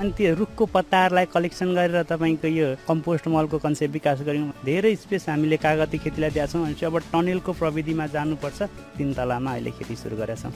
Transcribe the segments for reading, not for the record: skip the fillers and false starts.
अनि त्यो रुखको पत्ताहरूलाई कलेक्सन गरेर तपाईँको यो कम्पोस्ट मलको कन्सेप्ट विकास गऱ्यौँ। धेरै स्पेस हामीले कागती खेतीलाई दिएका छौँ। अनि अब टनेलको प्रविधिमा जानुपर्छ। 3 तलामा अहिले खेती सुरु गरेका छौँ।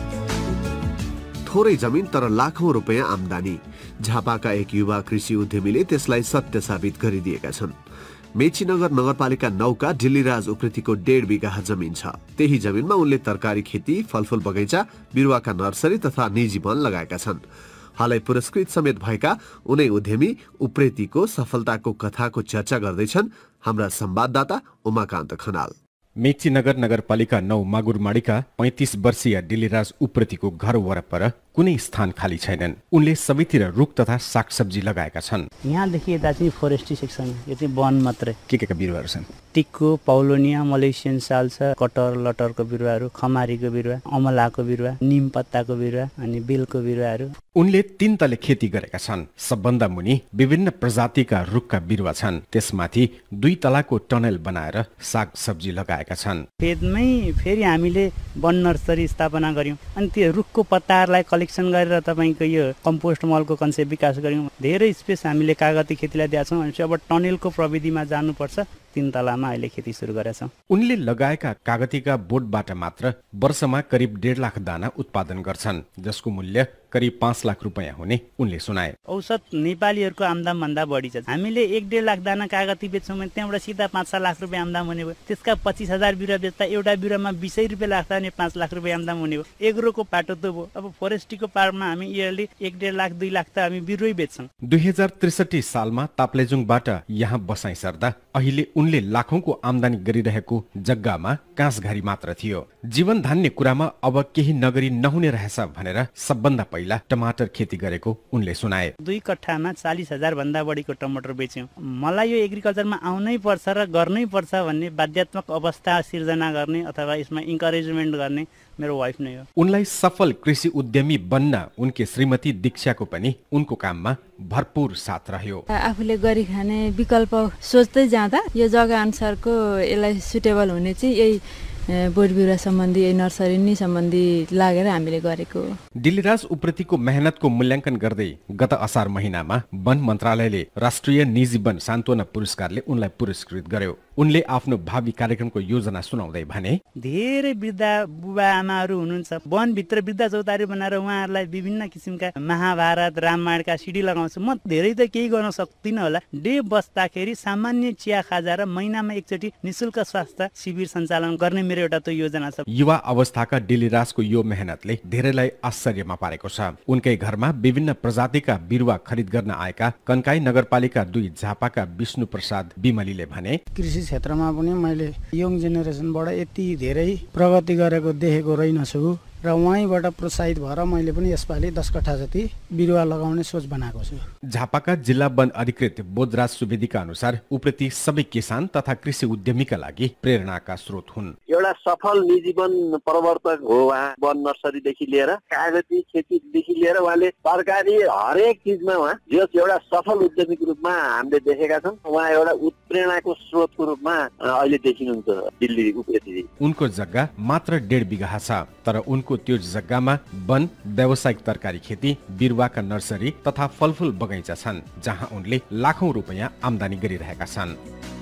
थोरै जमिन तर लाखौं रुपैयाँ आम्दानी। झापाका एक युवा कृषि उद्यमीले त्यसलाई सत्य साबित गरिदिएका छन्। मेचीनगर नगरपालिका 9 का डिल्लीराज उप्रेतीको 1.5 बिघा जमिन छ। त्यही जमिनमा उनले तरकारी खेती, फलफूल बगैँचा, बिरुवाका नर्सरी तथा निजी वन लगाएका छन्। हालै पुरस्कृत समेत भएका उनै उद्यमी उप्रेतीको सफलताको कथाको चर्चा गर्दैछन् हाम्रा संवाददाता उमाकान्त खनाल। मेचीनगर नगरपालिका 9 मागुरमाडीका 35 वर्षीय डिल्लीराज उप्रेतीको घर वरपर कुनै स्थान खाली छैनन्। उनले सबैतिर रुख तथा सागसब्जी लगाएका छन्। यहाँदेखि यता चाहिँ फोरेस्ट्री सेक्सन, यो चाहिँ वन मात्रै। के बिरुवाहरू छन्? टिकको, पाउलोनिया, मलेसियन साल छ, कटर लटरको बिरुवाहरू, खमारीको बिरुवा, अमलाको बिरुवा, निम पत्ताको बिरुवा अनि बेलको बिरुवाहरू। उनले 3 तले खेती गरेका छन्। सबभन्दा मुनि विभिन्न प्रजातिका रुखका बिरुवा छन्। त्यसमाथि 2 तलाको टनल बनाएर सागसब्जी लगाएका छन्। फेदमै फेरि हामीले वन नर्सरी स्थापना गर्यौं। अनि त्यो रुखको पत्ताहरूलाई कलेक्सन गरेर तपाईँको यो कम्पोस्ट मलको कन्सेप्ट विकास गर्यौं। धेरै स्पेस हामीले कागती खेतीलाई दिएका छौँ। अनि अब टनेलको प्रविधिमा जानुपर्छ। 3 तलामा अहिले खेती सुरु गरेका छौँ। उनले लगाएका कागतीका बोटबाट मात्र वर्षमा करिब 1.5 लाख दाना उत्पादन गर्छन्, जसको मूल्य करिब 5 लाख रुपैयाँ हुने उनले सुनाए। औसत नेपालीहरूको आम्दाम भन्दा बढी छ। हामीले 1.5 लाख दाना कागती बेच्छौँ भने त्यहाँबाट सिधा 5-6 लाख रुपैयाँ आम्दाम हुने भयो। त्यसका 25,000 बिरुवा बेच्दा एउटा बिरुवामा 20 रुपैयाँ लाग्दा भने 5 लाख रुपैयाँ आम्दाम हुने भयो। एग्रोको पाटो त भयो। अब फोरेस्ट्रीको पार्टमा हामी इयरली 1.5 लाख 2 लाख त हामी बिरुवै बेच्छौँ। 2063 सालमा ताप्लेजुङबाट यहाँ बसाइ सर्दा अहिले उनले लाखौंको आम्दानी गरिरहेको जग्गामा काँसघारी मात्र थियो। जीवन धान्ने कुरामा अब केही नगरी नहुने रहेछ भनेर सबभन्दा पहिला टमाटर खेती गरेको उनले सुनाए। 2 कट्ठामा 40,000 भन्दा बढीको टमाटर बेच्यौँ। मलाई यो एग्रिकल्चरमा आउनै पर्छ र गर्नै पर्छ भन्ने बाध्यात्मक अवस्था सिर्जना गर्ने अथवा यसमा इन्करेजमेन्ट गर्ने मेरो वाइफ नै हो। उनलाई सफल कृषि उद्यमी बन्न उनकी श्रीमती दीक्षाको पनि उनको काममा भरपूर साथ रह्यो। आफूले गरी खाने विकल्प सोच्दै जाँदा यो जग्गा अनुसारको यसलाई सुटेबल हुने चाहिँ यही बोट बिरुवा सम्बन्धी नर्सरी नै सम्बन्धी लागेर हामीले गरेको। डिल्लीराज उप्रेतीको मेहनतको मूल्याङ्कन गर्दै गत असार महिनामा वन मन्त्रालयले राष्ट्रिय निजी वन सान्त्वना पुरस्कारले उनलाई पुरस्कृत गर्यो। उनले आफ्नो भावी कार्यक्रमको योजना सुनाउँदै भने, धेरै वृद्ध बुबा आमाहरू हुनुहुन्छ, वनभित्र वृद्ध चौतारी बनाएर उहाँहरूलाई विभिन्न किसिमका महाभारत रामायणका सिडी लगाउँछु। म धेरै त केही गर्न सक्दिनँ होला। डे बस्दाखेरि सामान्य चिया खाजा र महिनामा एकचोटि निशुल्क स्वास्थ्य शिविर सञ्चालन गर्ने मेरो एउटा त योजना छ। युवा अवस्थाका डिल्लीराजको यो मेहनतले धेरैलाई आश्चर्यमा पारेको छ। उनकै घरमा विभिन्न प्रजातिका बिरुवा खरिद गर्न आएका कन्काई नगरपालिका 2 झापाका विष्णु प्रसाद बिमलीले भने, कृषि क्षेत्रमा पनि मैले यङ जेनेरेसनबाट यति धेरै प्रगति गरेको देखेको रहेनछु र उहाँबाट प्रोत्साहित भएर मैले पनि यसपालि 10 कट्ठा जति बिरुवा लगाउने सोच बनाएको छु। झापाका जिल्ला वन अधिकृत बोधराज सुवेदीका अनुसार उप्रेती सबै किसान तथा कृषि उद्यमीका लागि प्रेरणाका स्रोत हुन्। एउटा सफल निजी वन प्रवर्तक हो उहाँ। वन नर्सरीदेखि लिएर कागती खेतीदेखि लिएर उहाँले तरकारी हरेक चिजमा उहाँ एउटा सफल उद्यमीको रूपमा हामीले देखेका छौँ। उहाँ एउटा उत्प्रेरणाको स्रोतको रूपमा अहिले देखिनुहुन्छ दिल्ली उप्रेती। उनको जग्गा मात्र 1.5 बिघा छ, तर उनको त्यो जग्गामा वन, व्यावसायिक तरकारी खेती, बिरुवाका नर्सरी तथा फलफूल बगैँचा छन्, जहाँ उनले लाखौं रुपैयाँ आम्दानी गरिरहेका छन्।